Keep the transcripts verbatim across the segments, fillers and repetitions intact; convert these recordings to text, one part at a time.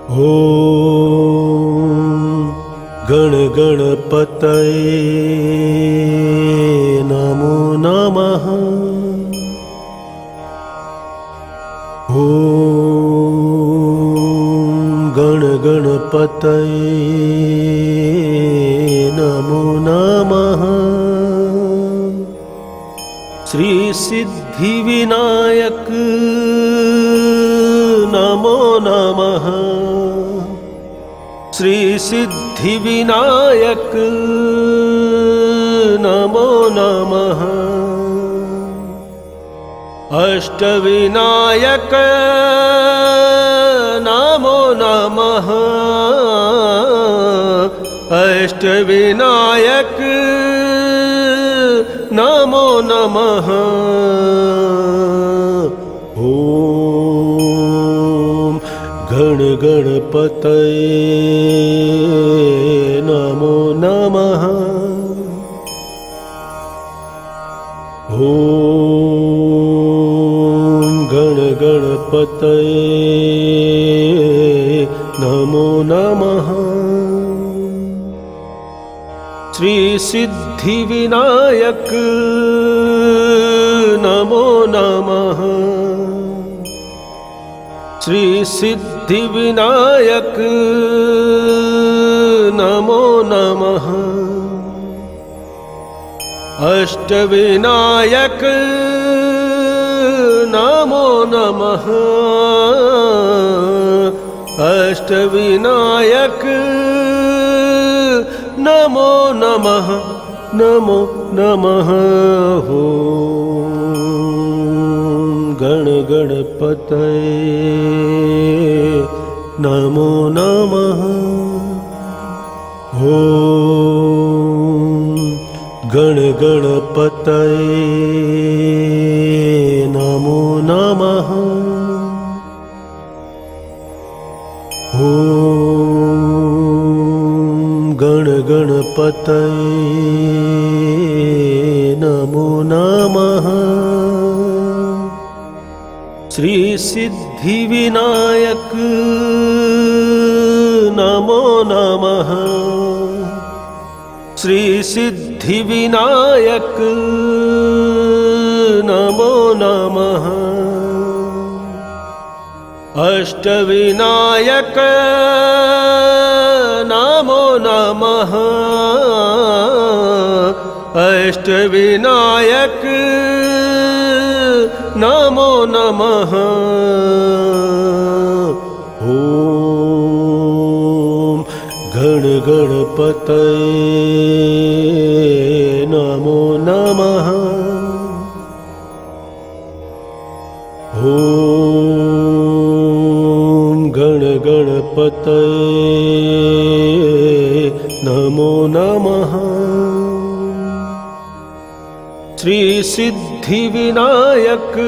ॐ गण गणपतये नमो नमः। ॐ गण गणपतये नमो नमः। श्री सिद्धिविनायक नमो नमः। श्री सिद्धिविनायक नमो नमः। अष्टविनायक नमो नमः। अष्टविनायक नमो नमः। ॐ गण गणपतये नमो नमः। ॐ गण गणपतये नमो नमः। श्री सिद्धिविनायक नमो नमः। श्री सिद्धिविनायक नमो नमः। अष्टविनायक नमो नमः। अष्टविनायक नमो नमः। नमो नमः। ॐ गण गणपतये नमो नमः। ॐ गण गणपतये नमो नमः। ॐ गण गणपतये नमो नमः। श्री सिद्धिविनायक नमो नमः। श्री सिद्धिविनायक नमो नमः। अष्टविनायक नमो नमः। अष्टविनायक नमो नमः। ॐ गण गणपतये नमो नमः। ॐ गण गणपतये नमो नमः। श्री सिद्धिविनायक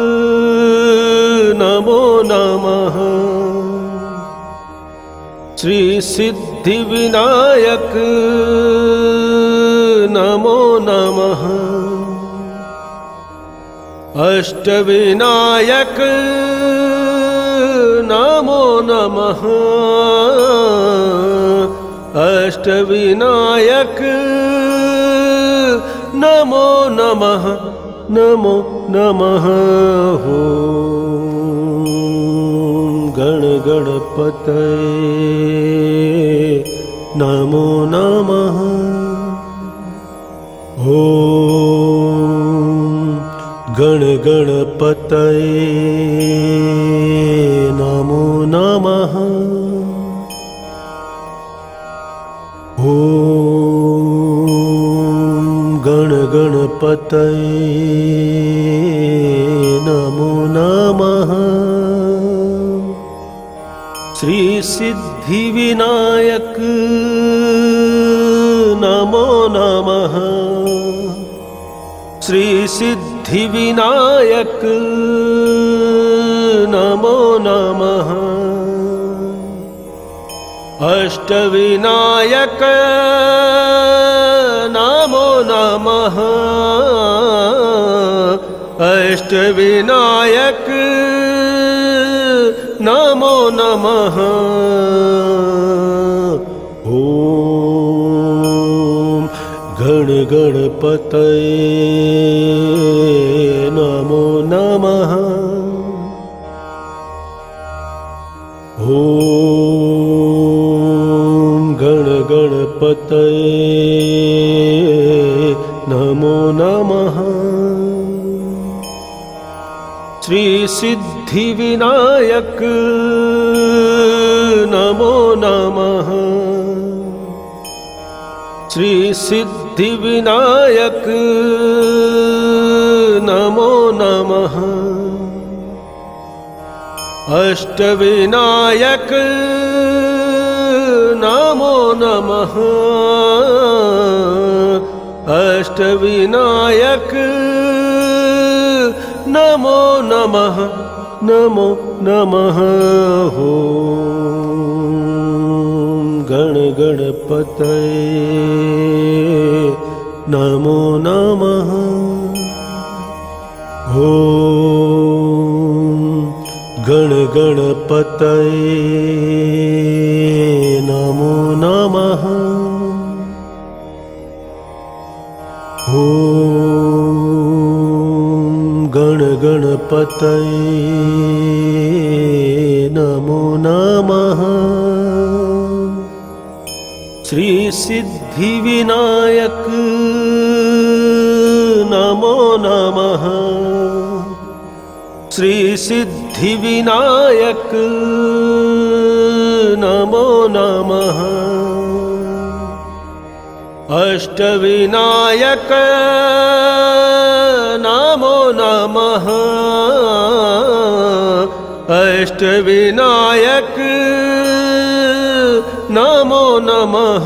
नमो नमः। श्री सिद्धिविनायक नमो नमः। अष्टविनायक नमो नमः। अष्टविनायक नमो नमः। नमो नमः। ॐ गण गणपतये नमो नमः। ॐ गण गणपतये नमो नमः। ॐ गण गणपतये नमो नमः। श्री सिद्धिविनायक नमो नमः। श्री सिद्धिविनायक नमो नमः। अष्टविनायक नमो नमः। अष्टविनायक नमो नमः ॐ गण गणपतये नमो नमः ॐ गण गणपतये नमो नमः श्री सिद्धिविनायक नमो नमः श्री सिद्धिविनायक नमो नमः अष्टविनायक नमो नमः अष्टविनायक नमो नमः नमो नमः ॐ गण गणपतये नमो नमः ॐ गण गणपतये नमो नमः ॐ गण गणपतये नमो नमः श्री सिद्धिविनायक नमो नमः श्री सिद्धिविनायक नमो नमः अष्टविनायक नमो नमः अष्टविनायक नमो नमः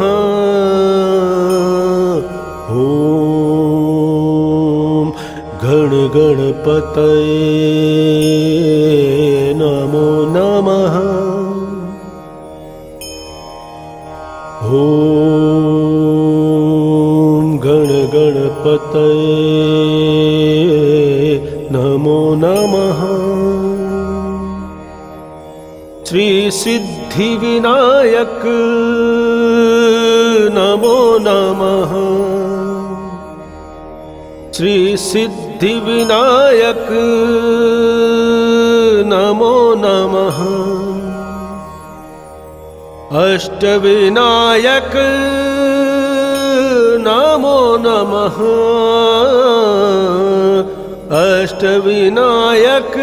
ॐ गण गणपतये नमो नमः ॐ गण गणपतये नमो नमः श्री सिद्धिविनायक नमो नमः श्री सिद्धिविनायक नमो नमः अष्टविनायक नमो नमः अष्टविनायक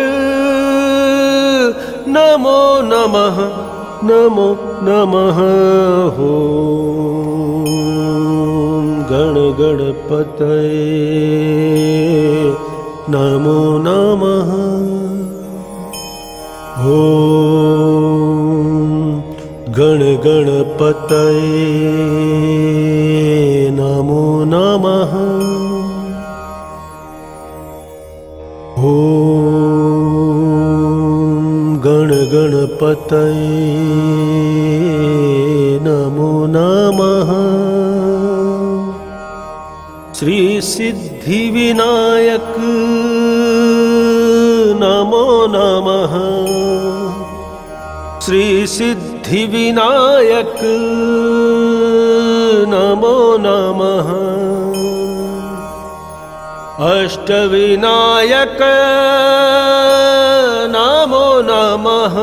नमो नमः नमो नमः ॐ गण गणपतये नमो नमः ॐ गण गणपतये नमो नमः ॐ गण गणपतये नमो नमः श्री सिद्धिविनायक नमो नमः श्री सिद्धिविनायक नमो नमः अष्टविनायक नमो नमः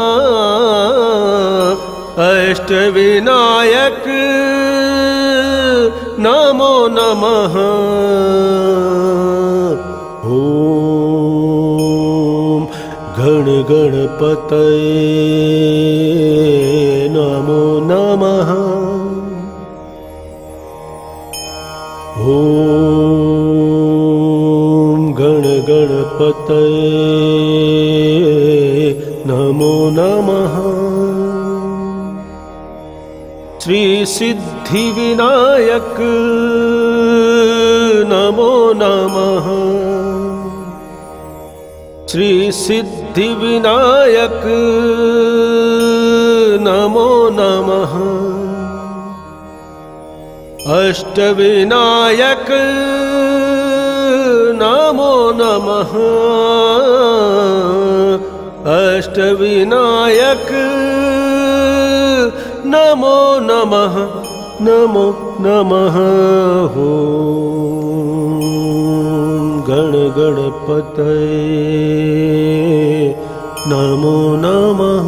अष्टविनायक नमो नमः ॐ गण गणपतये नमो नमः ॐ गण गणपतये नमो नमः श्री सिद्धिविनायक नमो नमः श्री सिद्धिविनायक नमो नमः अष्टविनायक नमो नमः अष्टविनायक नमो नमः नमो नमः। ॐ गण गणपतये नमो नमः।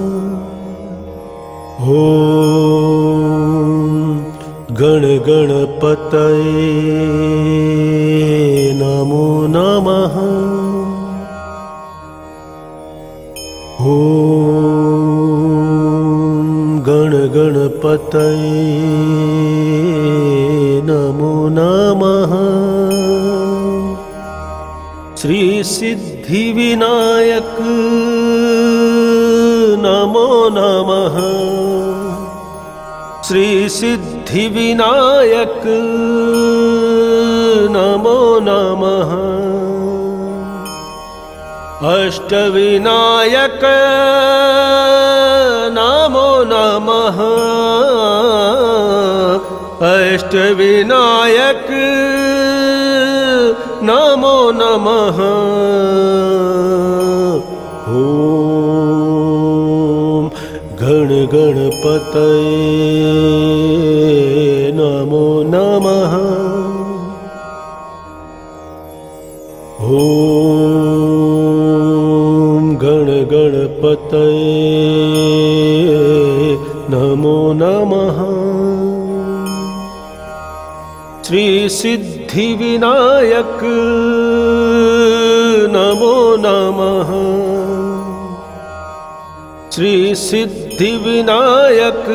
ॐ गण गणपतये नमो नमः। ॐ गण गणपतये नमो नमः। श्री सिद्धिविनायक नमो नमः। श्री सिद्धिविनायक नमो नमः। अष्टविनायक नमो नमः। अष्टविनायक नमो नमः। ॐ गण गणपतये नमो नमः। ॐ गण गणपतये नमो नमः। श्री सिद्धिविनायक नमो नमः। श्री सिद्धिविनायक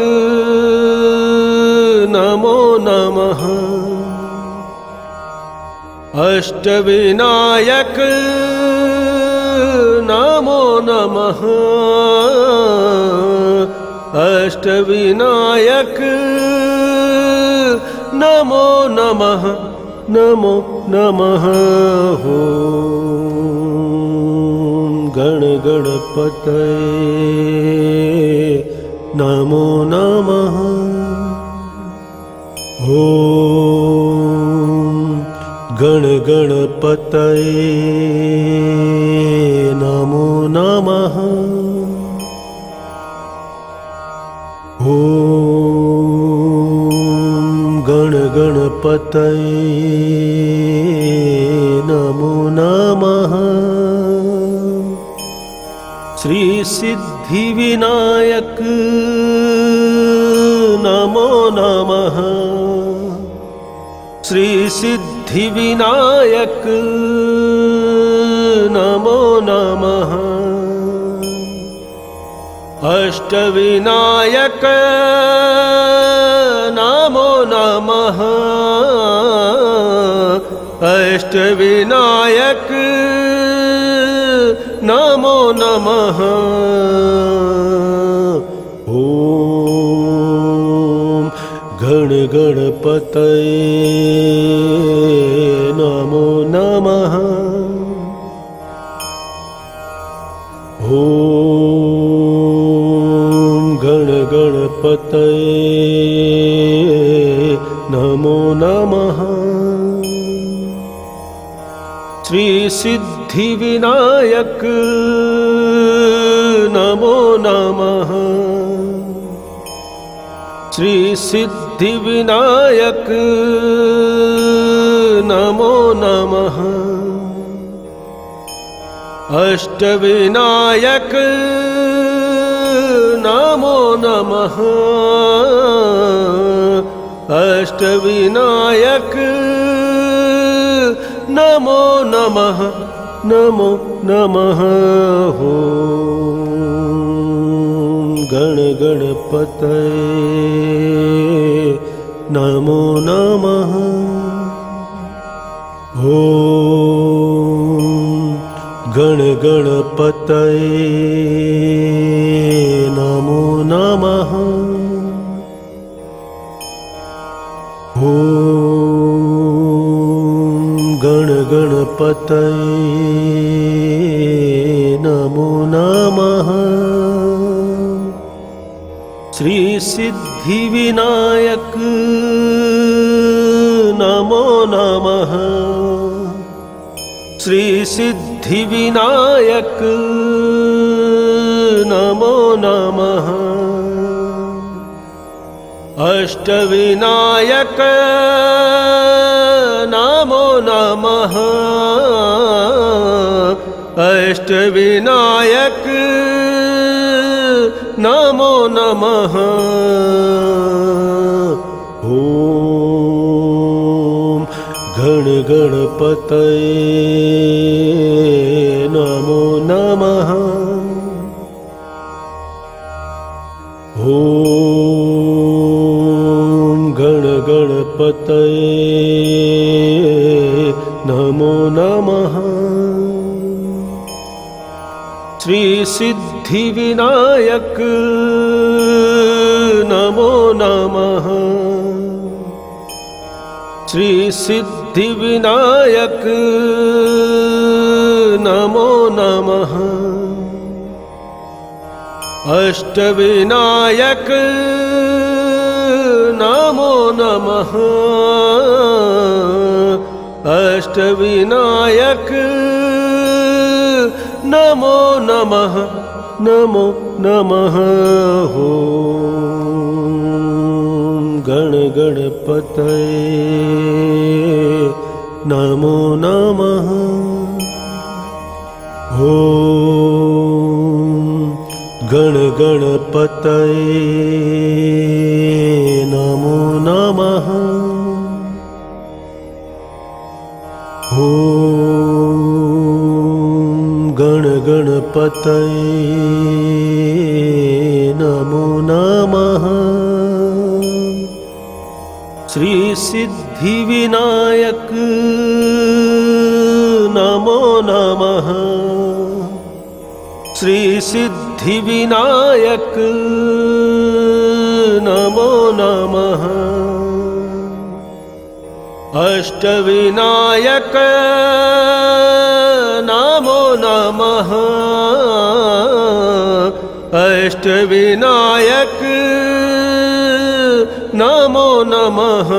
नमो नमः। अष्टविनायक नमो नमः। अष्टविनायक नमो नमः नमो नमः। ॐ गण गणपतये नमो नमः। ॐ गण गणपतये नमो नमः। ॐ गण गणपतये नमो नमः। श्री सिद्धिविनायक नमो नमः। श्री सिद्धिविनायक नमो नमः। अष्टविनायक नमो नमः। अष्टविनायक नमो नमः। ॐ गण गणपतये नमो नमः। ॐ गण गणपतये नमो नमः। श्री सिद्धिविनायक नमो नमः। श्री सिद्धिविनायक नमो नमः। अष्टविनायक नमो नमः। अष्टविनायक नमो नमः नमो नमः। ॐ गण गणपतये नमो नमः। ॐ गण गणपतये नमो नमः। ॐ गण गणपतये नमो नमः। श्री सिद्धिविनायक नमो नमः। श्री सिद्धिविनायक नमो नमः। अष्टविनायक नमो नमः। अष्टविनायक नमो नमः। ओम गण गणपतये नमो नमः। ओम गण गणपतये नमो नमः। श्री सिद्धि विनायक नमो नमः। श्री सिद्धि विनायक नमो नमः। अष्टविनायक नमो नमः। अष्टविनायक नमो नमः। नमो नमः। ओम गण गणपतये नमो नमः। ओम गण गणपतये नमो नमः। ओम गण गणपतये नमो नमः। श्री सिद्धि विनायक नमो नमः। श्री सिद्धि विनायक नमो नमः। अष्टविनायक नमो नमः। अष्टविनायक नमो नमः।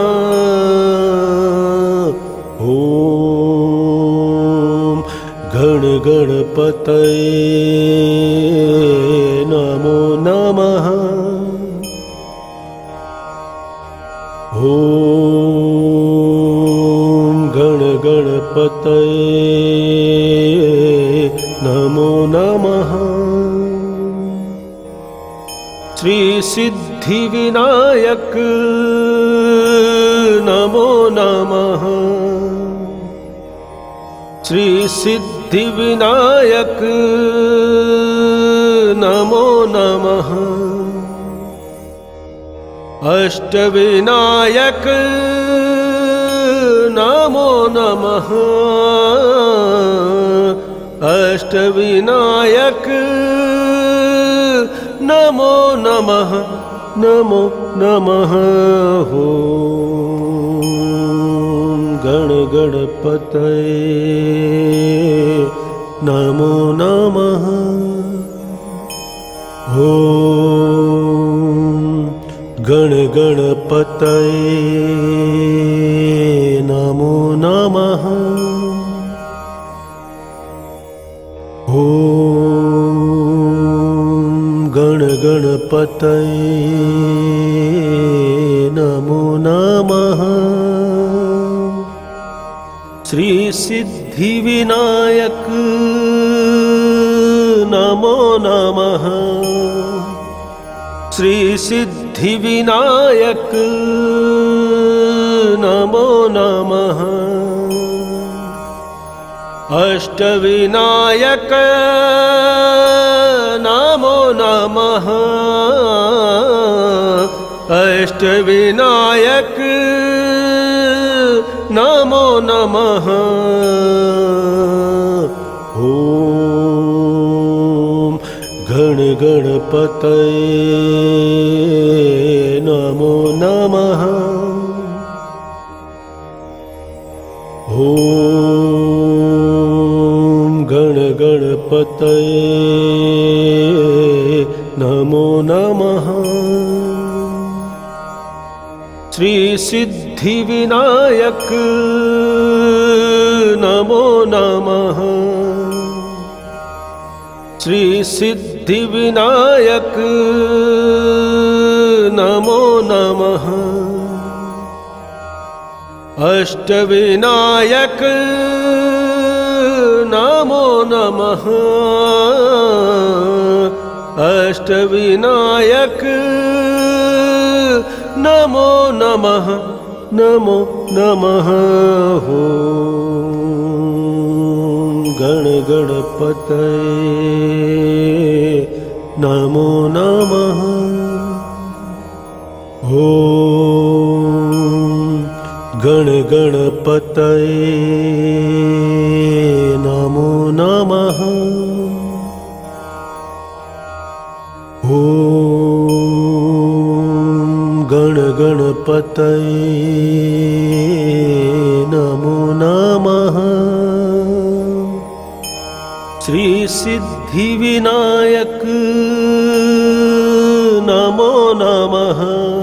ओम गण गणपतये नमो नमः। ओम गण गणपतये नमो नमः। श्री सिद्धि विनायक नमो नमः। श्री सिद्धि विनायक नमो नमः। अष्टविनायक नमो नमः। अष्टविनायक नमो नमः। नमो नमः। ओम गण गणपतये नमो नमः। ओम गण गणपतये नमो नमः। ओम गण गणपतये नमो नमः। श्री सिद्धि विनायक नमो नमः। श्री सिद्धि विनायक नमो नमः। अष्टविनायक नमो नमः। अष्टविनायक नमो नमः। ओम गण गणपतये नमो नमः। ओम गण गणपतये नमो नमः। श्री सिद्धि विनायक नमो नमः। श्री सिद्धिविनायक नमो नमः। अष्टविनायक नमो नमः। अष्टविनायक नमो नमः। नमो नमः। गण गणपतये नमो नमः। ॐ गण गणपतये नमो नमः। ॐ गण गणपतये नमो नमः। श्री सिद्धिविनायक नमो नमः।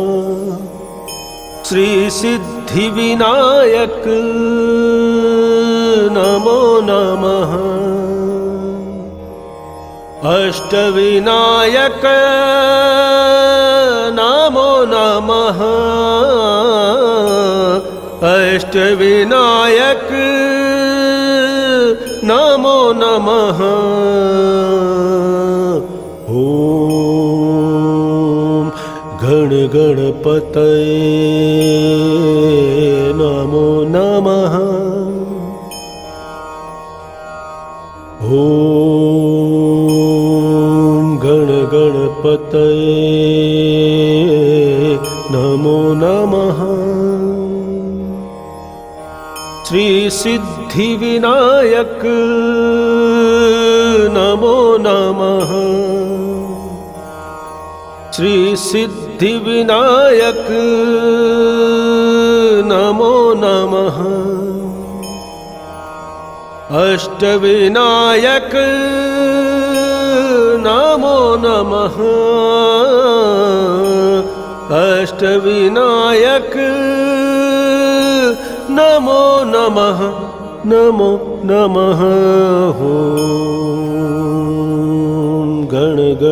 श्री सिद्धिविनायक नमो नमः। अष्टविनायक नमो नमः। अष्टविनायक नमो नमः। ॐ गण गणपतये नमो नमः। ॐ गण गणपतये नमो नमः। श्री सिद्धिविनायक नमो नमः। श्री सिद्धिविनायक नमो नमः। अष्टविनायक नमो नमः। अष्टविनायक नमो नमः। नमो नमः। गण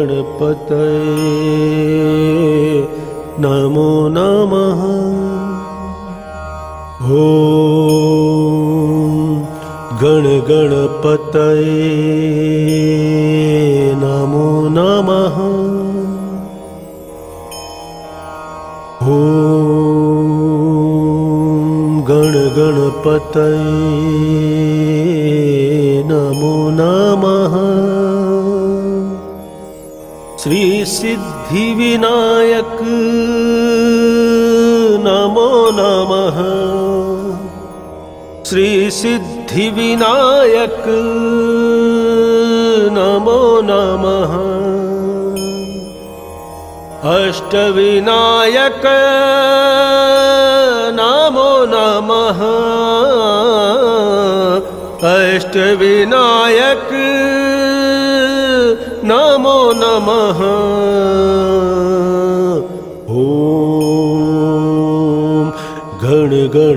गणपतये नमो नमः। ॐ गण गणपतये नमो नमः। ॐ गण गणपतये नमो नमः। श्री सिद्धिविनायक नमो नमः। श्री सिद्धिविनायक नमो नमः। अष्टविनायक नमो नमः। अष्टविनायक नमो नमः। ॐ गण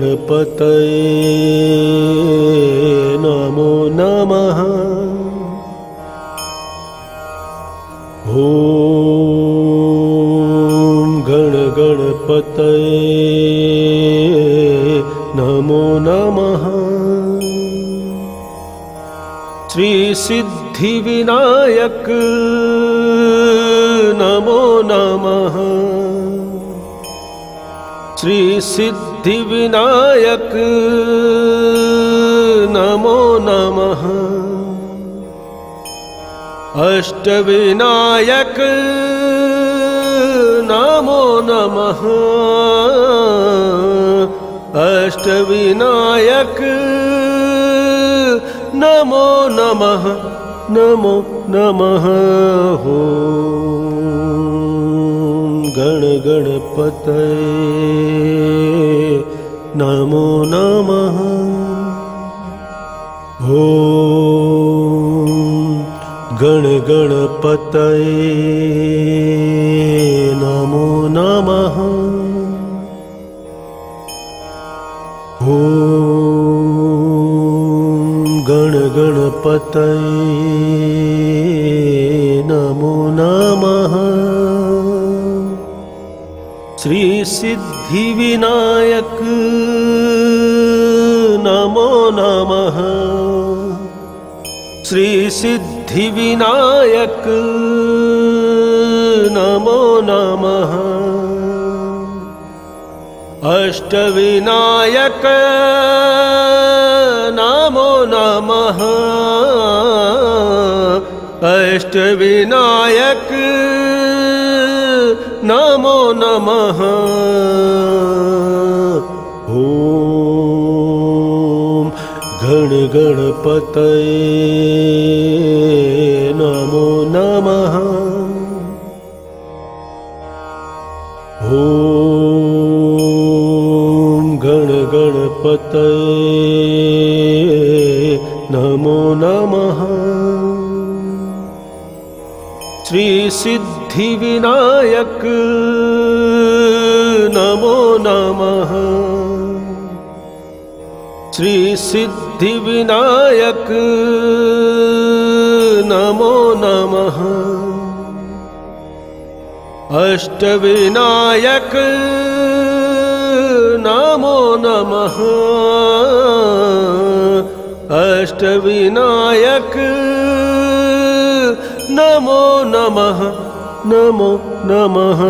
गणपतये नमो नमः। ॐ गण गणपतये नमो नमः। श्री सिद्धिविनायक नमो नमः। श्री सिद्धिविनायक नमो नमः। अष्टविनायक नमो नमः। अष्टविनायक नमो नमः। नमो नमः। गण गणपतये नमो नमः। ॐ गण गणपतये नमो नमः। ॐ गण गणपतये सिद्धिविनायक नमो नमः। श्री सिद्धिविनायक नमो नमः। अष्टविनायक नमो नमः। अष्टविनायक नमो नमः। ओम गण गणपतये नमो नमः। ओम गण गणपतये नमो नमः। श्री सिद्धिविनायक नमो नमः। श्री सिद्धिविनायक नमो नमः। अष्टविनायक नमो नमः। अष्टविनायक नमो नमः। नमो नमः।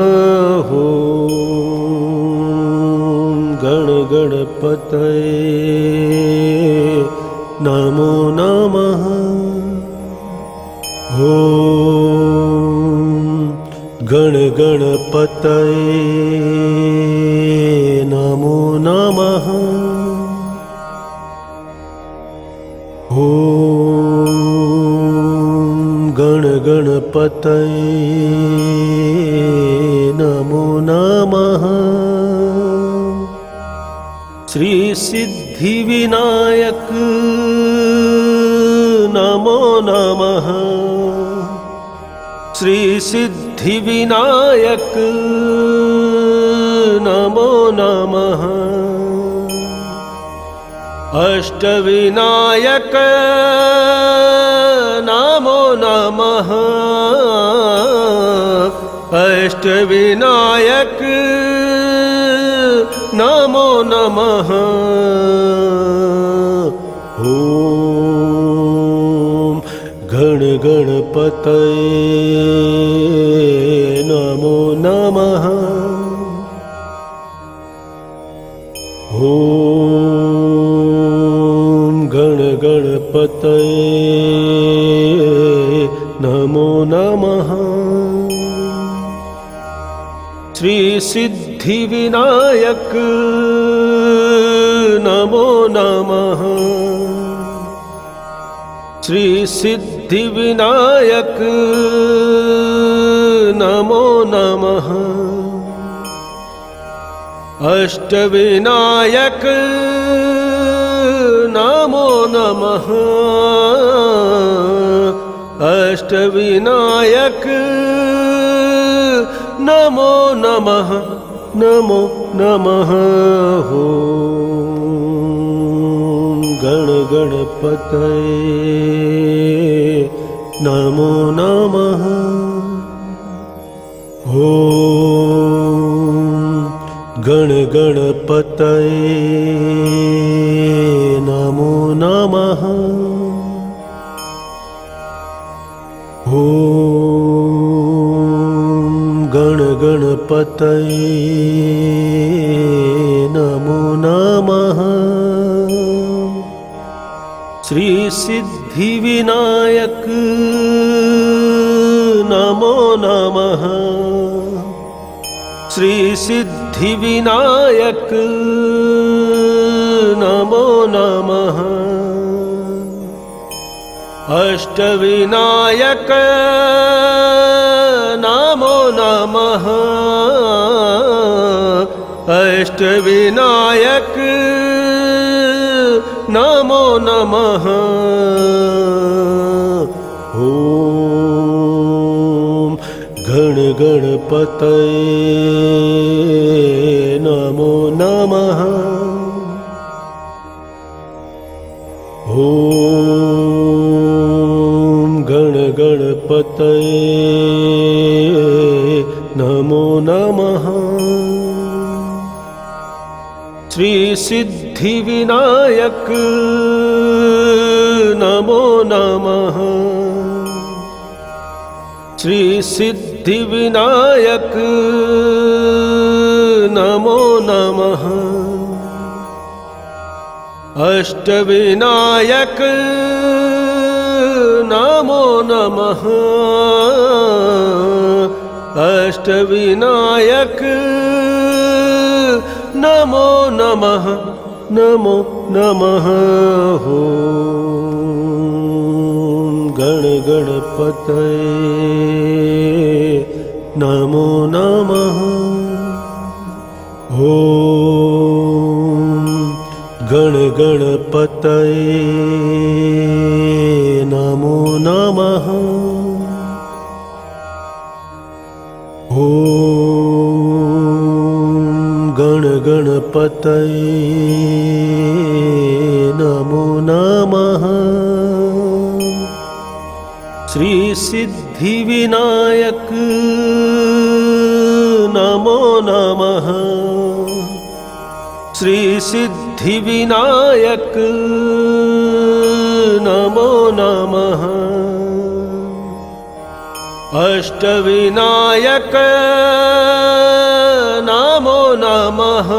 ओम गण गणपतये नमो नमः। ओम गण गणपतये नमो नमः। ओम गण गणपतये नमो नमः। श्री सिद्धिविनायक नमो नमः। श्री सिद्धिविनायक नमो नमः। अष्टविनायक नमो नमः। अष्टविनायक नमो नमः। ओम गण गणपतये नमो नमः। ओम गण गणपतये नमो नमः। श्री सिद्धिविनायक नमो नमः। श्री सिद्धिविनायक नमो नमः। अष्टविनायक नमो नमः। अष्टविनायक नमो नमः। नमो नमः। ओम गण गणपतये नमो नमः। ओम गण गणपतये नमो नमः। ओम गण गणपतये नमो नमः। श्री सिद्धिविनायक नमो नमः। श्री सिद्धिविनायक नमो नमः। अष्टविनायक नमो नमः। अष्टविनायक नमो नमः। ओम गण गणपतये नमो नमः। ओम गण गणपतये नमो नमः। श्री सिद्धिविनायक नमो नमः। श्री सिद्धिविनायक नमो नमः। अष्टविनायक नमो नमः। अष्टविनायक नमो नमः। नमो नमः। ॐ गण गणपतये नमो नमः। ॐ गण गणपतये नमो नमः। ॐ गण गणपतये नमो नमः। श्री सिद्धिविनायक नमो नमः। श्री सिद्धिविनायक नमो नमः। अष्टविनायक नमो नमः।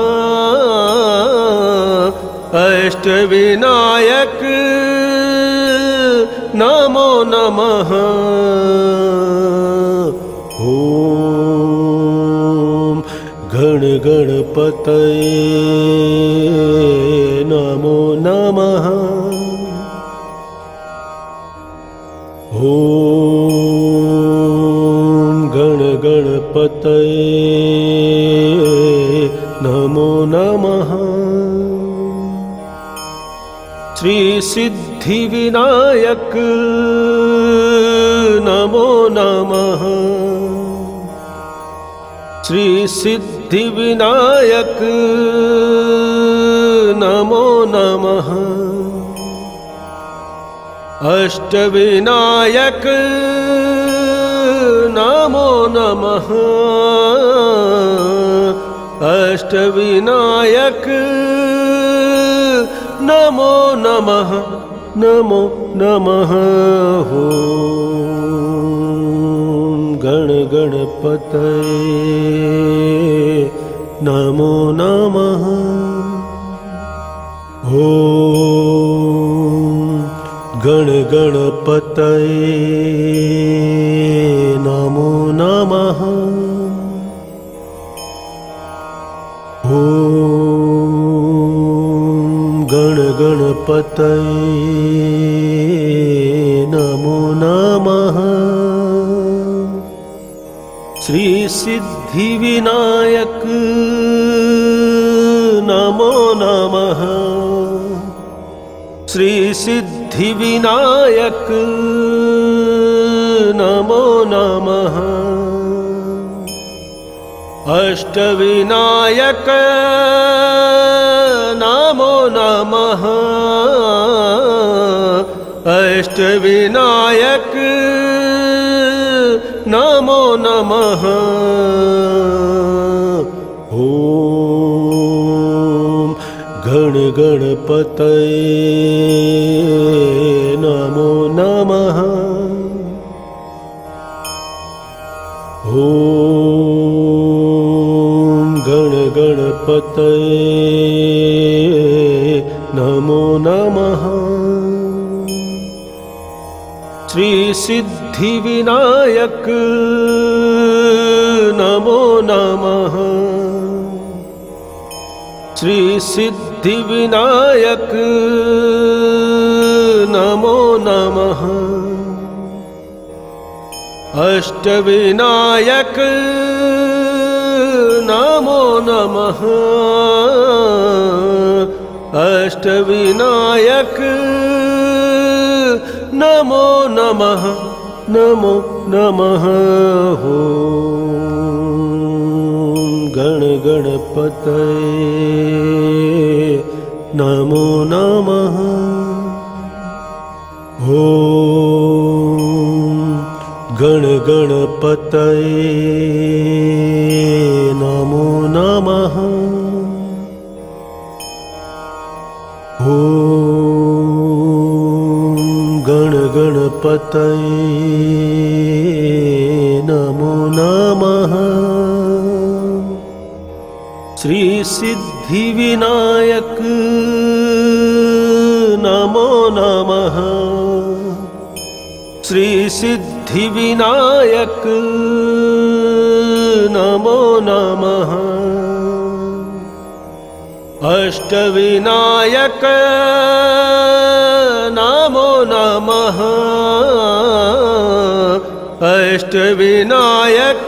अष्टविनायक नमो नमः। ॐ गण गणपतये नमो नमः। ॐ गण गणपतये नमो नमः। श्री सिद्धिविनायक नमो नमः। श्री सिद्धिविनायक नमो नमः। अष्टविनायक नमो नमः। अष्टविनायक नमो नमः। नमो नमः। ॐ गण गणपतये नमो नमः। ॐ गण गणपतये नमो नमः। ॐ गण गणपतये नमो नमः। श्री सिद्धिविनायक नमो नमः। श्री सिद्धिविनायक नमो नमः। अष्टविनायक नमो नमः। अष्टविनायक नमो नमः। ॐ गण गणपतये नमो नमः। ॐ गण गणपतये नमो नमः। श्री सिद्धिविनायक नमो नमः। श्री सिद्धिविनायक नमो नमः। अष्टविनायक नमो नमः। अष्टविनायक नमो नमः। नमो नमः। ॐ गण गणपतये नमो नमः। ॐ गण गणपतये नमो नमः। ॐ ॐ गण गणपतये नमो नमः। श्री सिद्धिविनायक नमो नमः। श्री सिद्धिविनायक नमो नमः। अष्टविनायक नमो नमः। अष्टविनायक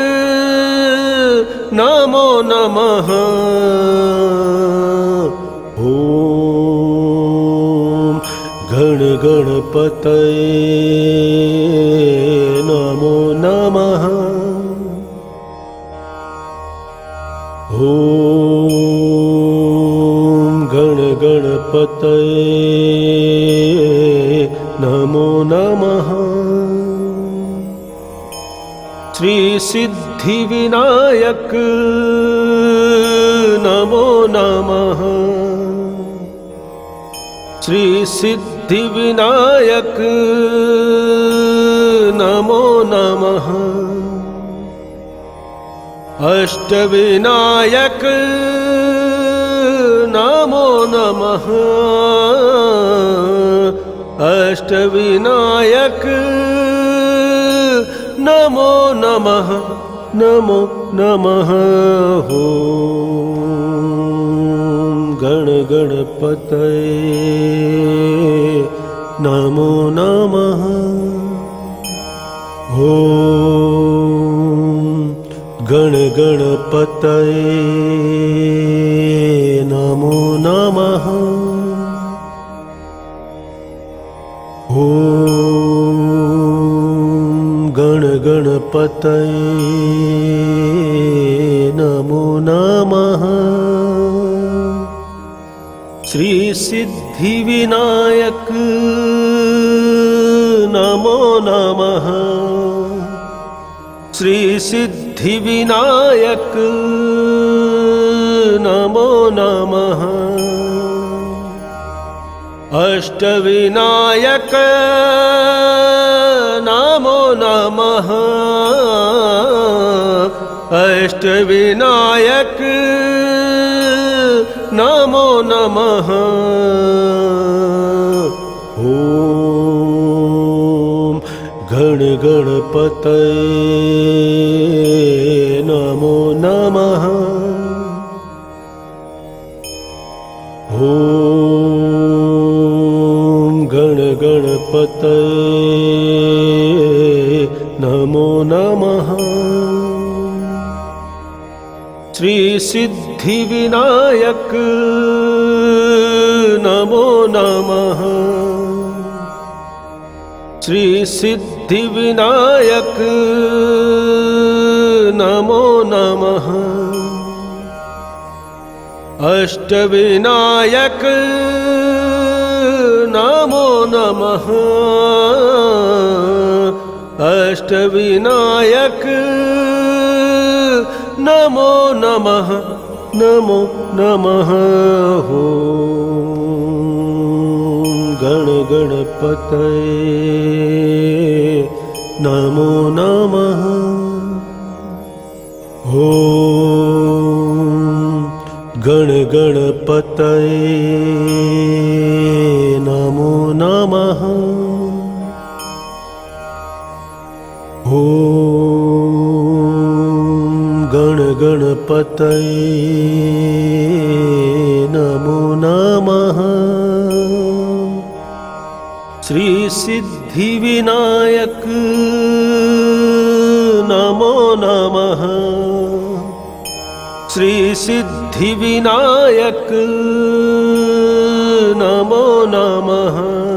नमो नमः। ॐ गण गणपतये नमो नमः। ॐ गण गणपतये नमो नमः। श्री सिद्धिविनायक नमो नमः। श्री सिद्धिविनायक नमो नमः। अष्टविनायक नमो नमः। अष्टविनायक नमो नमः। नमो नमः। ॐ गण गणपतये नमो नमः। ॐ गण गणपतये नमो नमः। ॐ गण गणपतये नमो नमः। श्री सिद्धिविनायक नमो नमः। श्री सिद्धिविनायक नमो नमः। अष्टविनायक नमो नमः। अष्टविनायक नमो नमः। ॐ गण गणपतये नमो नमः। ॐ गण गणपतये नमो नमः। श्री सिद्धिविनायक नमो नमः। श्री सिद्धिविनायक नमो नमः। अष्टविनायक नमो नमः। अष्टविनायक नमो नमः। नमो नमः। ॐ गण गणपतये नमो नमः। ॐ गण गणपतये नमो नमः। ॐ गण गणपतये नमो नमः। श्री सिद्धिविनायक नमो नमः। श्री सिद्धिविनायक नमो नमः।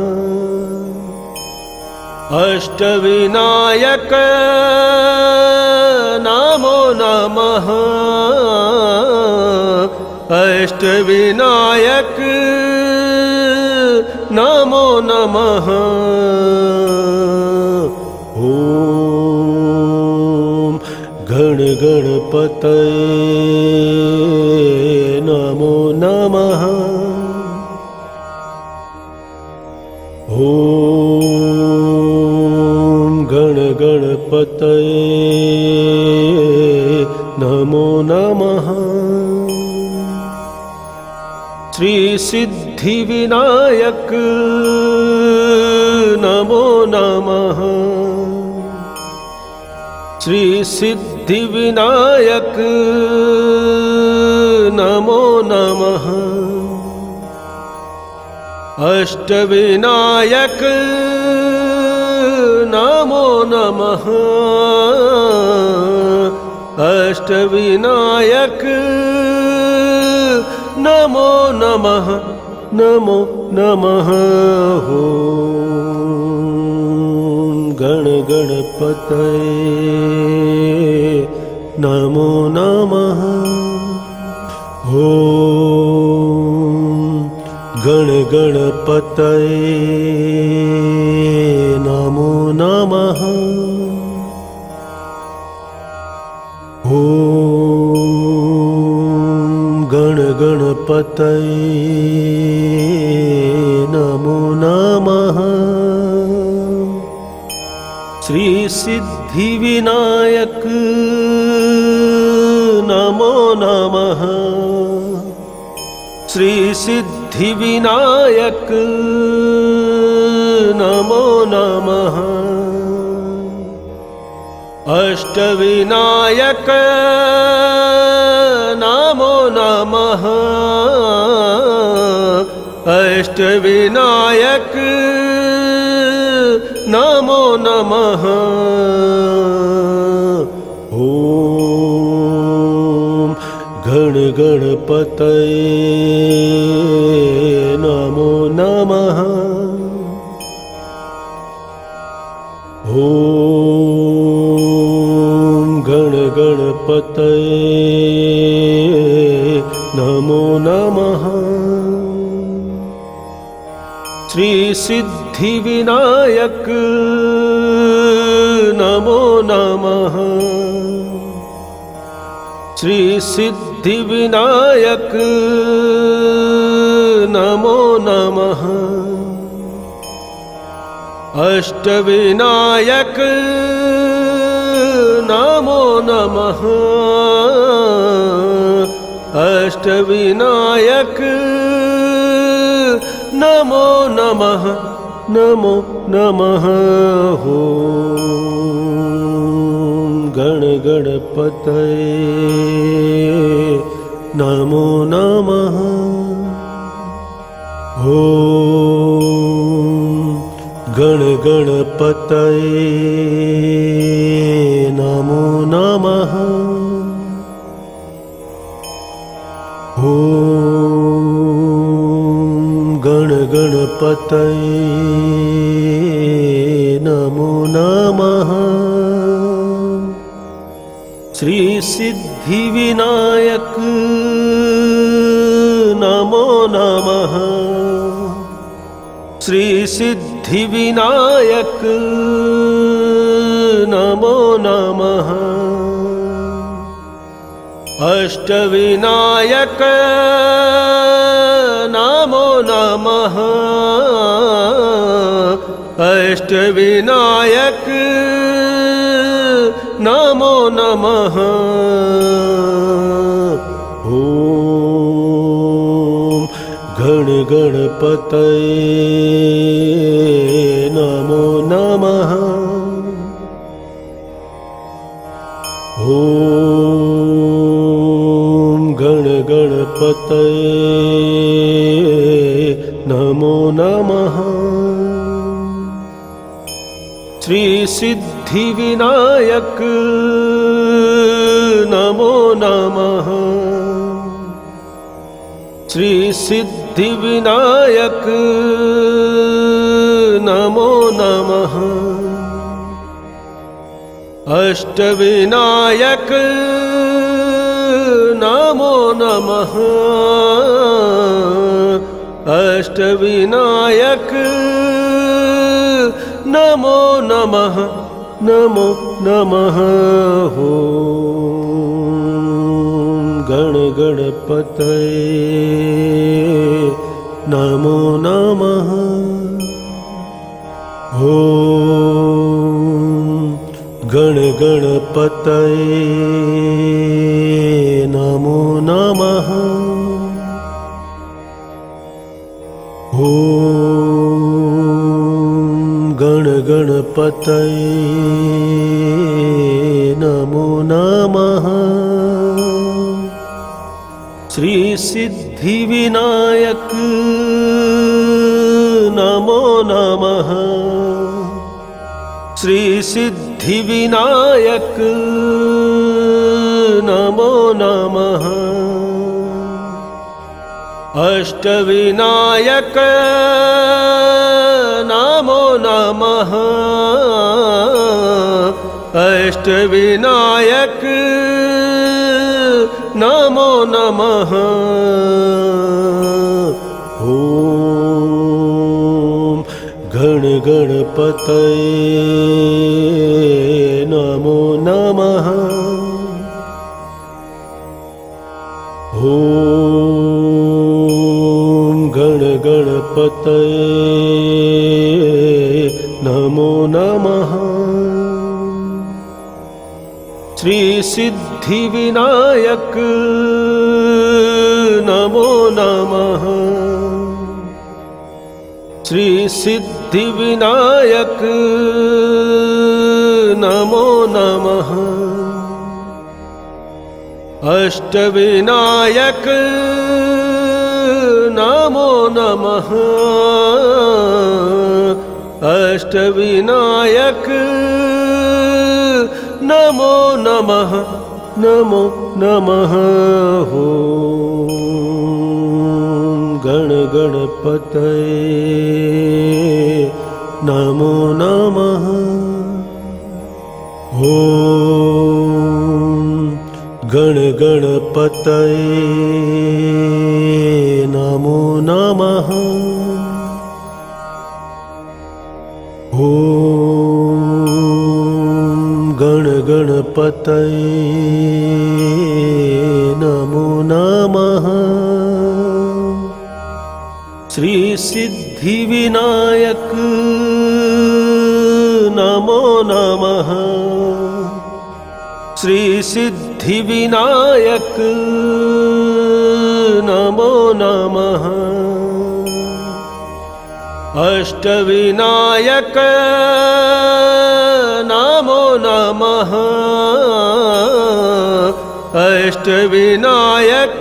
अष्टविनायक नमो नमः। अष्टविनायक नमो नमः। ॐ गण गणपतये नमो नमः। गणपतये नमो नमः। श्री सिद्धिविनायक नमो नमः। श्री सिद्धिविनायक नमो नमः। अष्टविनायक नमो नमः। अष्टविनायक नमो नमः नमो नमः। ॐ गण गणपतये नमो नमः। ॐ गण गणपतये नमो नमः। ॐ गण गणपतये नमो नमः। श्री सिद्धिविनायक नमो नमः। श्री सिद्धिविनायक नमो नमः। अष्टविनायक नमो नमः। अष्टविनायक नमो नमः। ॐ गण गणपतये नमो नमः। ॐ गण गणपतये नमो नमः। श्री सिद्धिविनायक नमो नमः। श्री सिद्धिविनायक नमो नमः। अष्टविनायक नमो नमः। अष्टविनायक नमो नमः नमो नमः। ॐ गण गणपतये नमो नमः। ॐ गण गणपतये नमो नमः। ॐ गण गणपतये नमो नमः। श्री सिद्धिविनायक नमो नमः। श्री सिद्धिविनायक नमो नमः। अष्टविनायक नमो नमः। अष्टविनायक नमो नमः। ॐ गण गणपतये नमो नमः। ॐ गण गणपतये नमो नमः। श्री सिद्धिविनायक नमो नमः। श्री सिद्धिविनायक नमो नमः। अष्टविनायक नमो नमः। अष्टविनायक नमो नमः नमो नमः। ॐ गण गणपतये नमो नमः। ॐ गण गणपतये नमो नमः। ॐ गण गणपतये नमो नमः। श्री सिद्धिविनायक नमो नमः। श्री सिद्धिविनायक नमो नमः। अष्टविनायक नमो नमः। अष्टविनायक नमो नमः। ॐ गण गणपतये नमो नमः। ॐ गण गणपतये नमो नमः। श्री सिद्धिविनायक नमो नमः। श्री सिद्धिविनायक नमो नमः। अष्टविनायक नमो नमः। अष्टविनायक नमो नमः। नमो नमः। ॐ गण गणपतये नमो नमः। ॐ गण गणपतये नमो नमः। ॐ गण गणपतये नमो नमः। श्री सिद्धिविनायक नमो नमः। श्री सिद्धिविनायक नमो नमः। अष्टविनायक नमो नमः। अष्टविनायक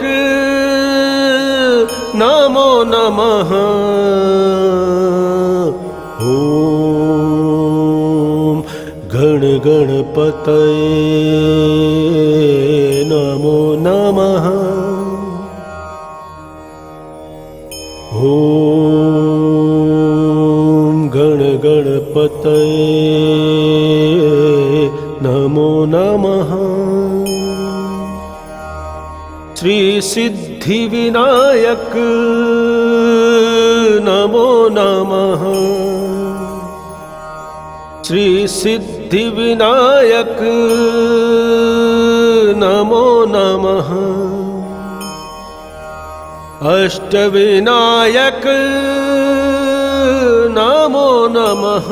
नमो नमः। ॐ गण गणपतये नमो नमः। ॐ गण गणपतये नमो नमः। श्री सिद्धिविनायक नमो नमः। श्री सिद्धिविनायक नमो नमः। अष्टविनायक नमो नमः।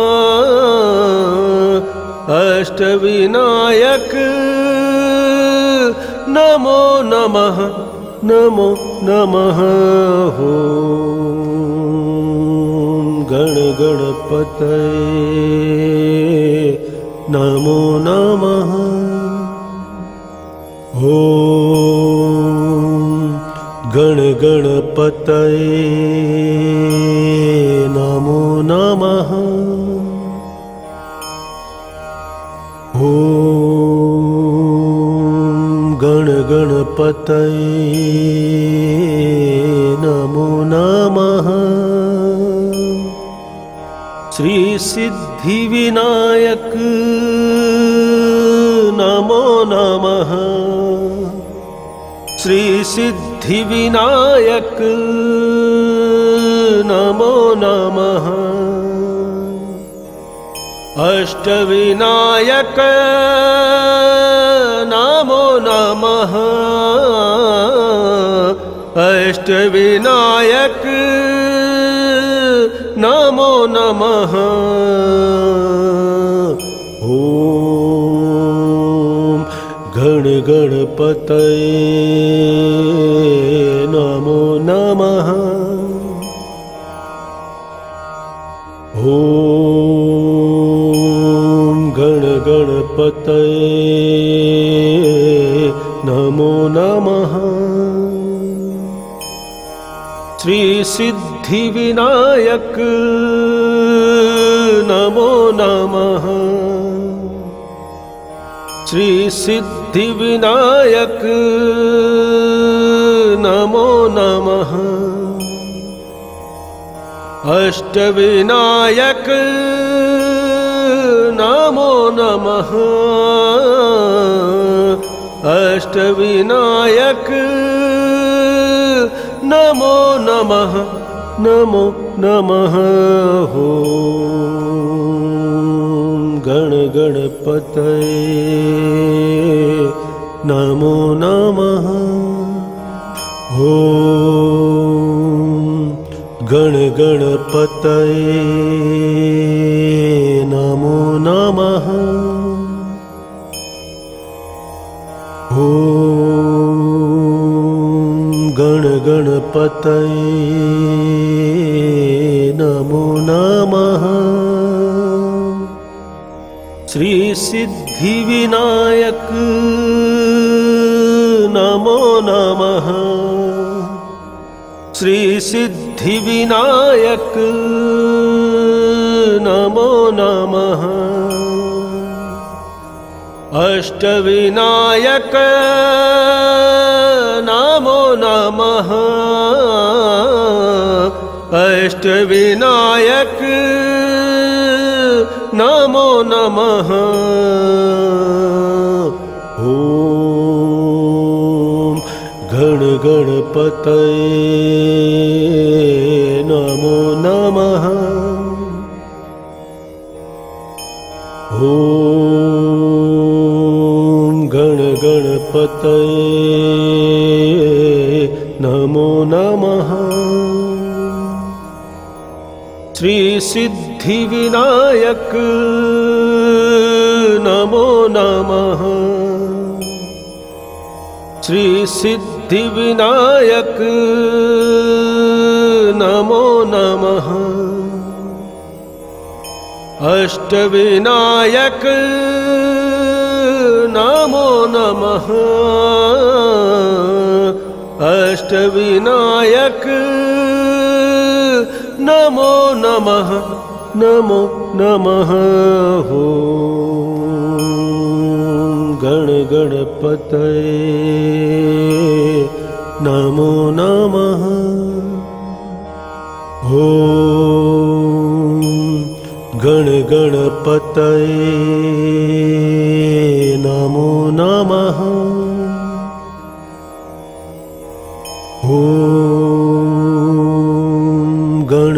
अष्टविनायक नमो नमः। नमो नमः। ॐ गण गणपतये नमो नमः। ॐ गण गणपतये नमो नमः। ॐ गण गणपतये नमो नमः। श्री सिद्धिविनायक नमो नमः। श्री सिद्धिविनायक नमो नमः। अष्टविनायक नमो नमः। अष्टविनायक नमो नमः। ॐ ॐ गण गणपतये नमो नमः। ॐ गण गणपतये नमो नमः। श्री सिद्धि विनायक नमो नमः। श्री सिद्धि विनायक नमो नमः। अष्ट विनायक नमो नमः। अष्ट विनायक नमो नमः नमो नमः। ॐ गण गणपतये नमो नमः। ॐ गण गणपतये नमो नमः। ॐ गण गणपतये नमो नमः। श्री सिद्धि विनायक नमो नमः। श्री सिद्धि विनायक नमो नमः। अष्ट विनायक नमो नमः। अष्ट विनायक नमो नमः। ॐ गण गणपतये नमो नमः। ॐ गण गणपतये नमो नमः। श्री सिद्धि विनायक नमो नमः। श्री सिद्धि विनायक नमो नमः। अष्ट विनायक नमो नमः। अष्ट विनायक नमो नमः नमो नमः। ॐ गण गणपतये नमो नमः। ॐ गण गणपतये नमो नमः। ॐ गण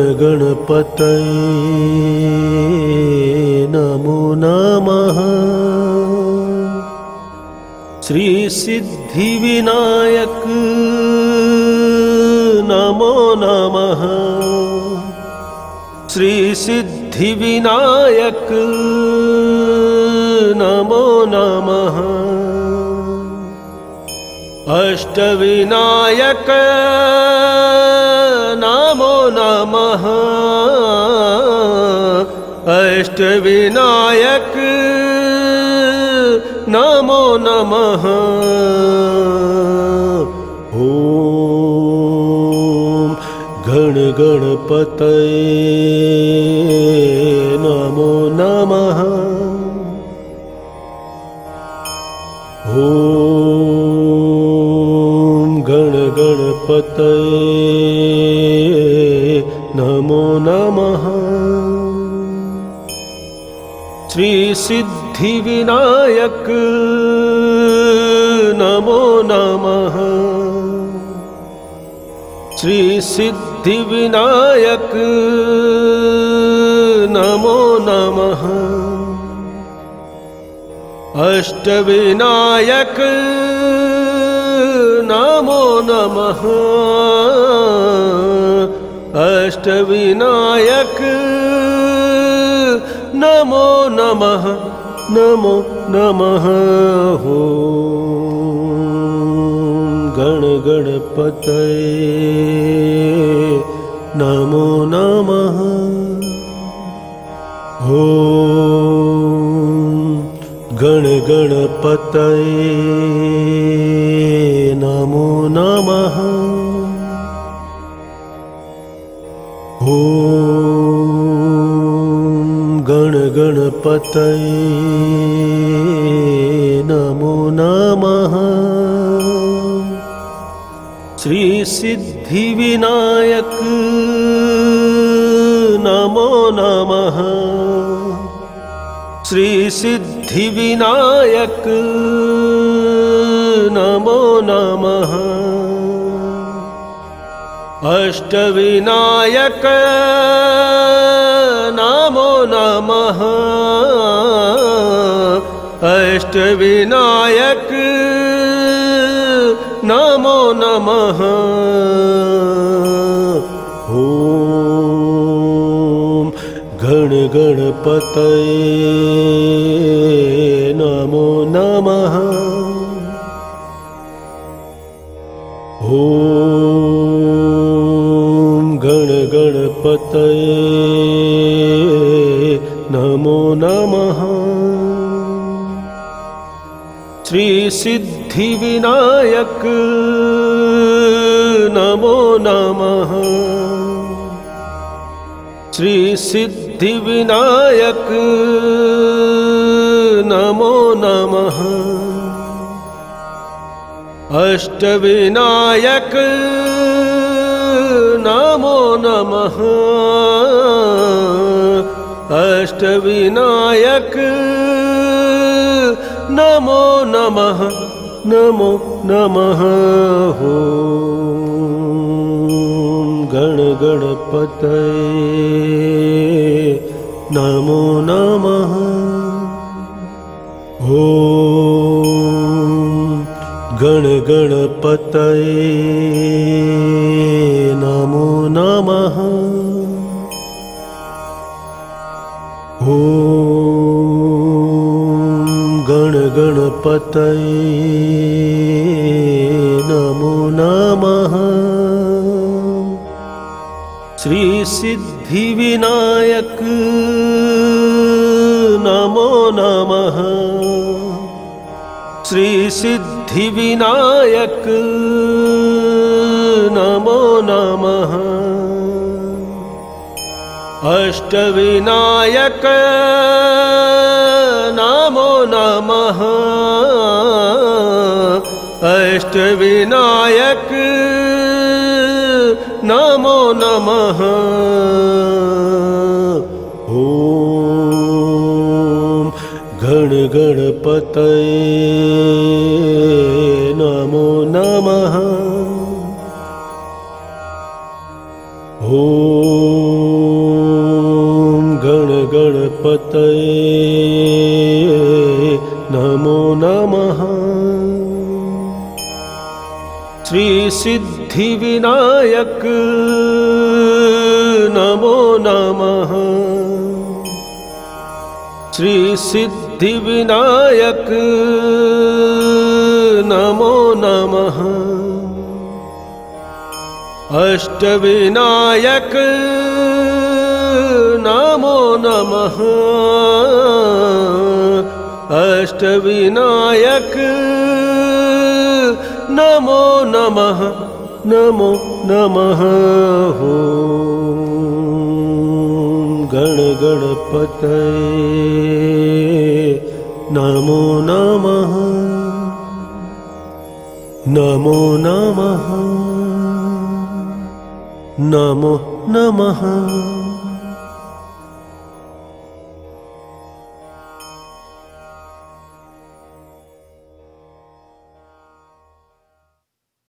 गणपतये नमो नमः। श्री सिद्धि विनायक नमो नमः। श्री सिद्धि विनायक नमो नमः। अष्ट विनायक नमो नमः। अष्ट विनायक नमो नमः। ॐ गण गणपतये नमो नमः। ॐ गण गणपतये नमो नमः। श्री सिद्धि विनायक नमो नमः। श्री सिद्धि विनायक नमो नमः। अष्ट विनायक नमो नमः। अष्ट विनायक नमो नमः नमो नमः। ॐ गण गणपतये नमो नमः। ॐ गण गणपतये नमो नमः। ॐ गण गणपतये नमो नमः। श्री सिद्धि विनायक नमो नमः। श्री सिद्धि विनायक नमो नमः। अष्टविनायक नमो नमः। अष्टविनायक नमो नमः। ॐ गण गणपतये नमो नमः। ॐ गण गणपतये नमो नमः। श्री सिद्धि विनायक नमो नमः। श्री सिद्धि विनायक नमो नमः। अष्टविनायक नमो नमः। अष्टविनायक नमो नमः। नमो नमः। ॐ गण गणपतये नमो नमः। ॐ गण गणपतये नमो नमः। ॐ गण गणपतये नमो नमः। श्री सिद्धि विनायक नमो नमः। श्री सिद्धि विनायक नमो नमः। अष्टविनायक नमो नमः। अष्टविनायक नमो नमः। ॐ गण गणपतये नमो नमः। ॐ गण गणपतये नमो नमः। श्री सिद्धि विनायक नमो नमः। श्री सिद्धि विनायक नमो नमः। अष्टविनायक नमो नमः। अष्टविनायक नमो नमः। नमो नमः। ॐ गण गणपतये नमो नमः। नमो नमः। नमो नमः।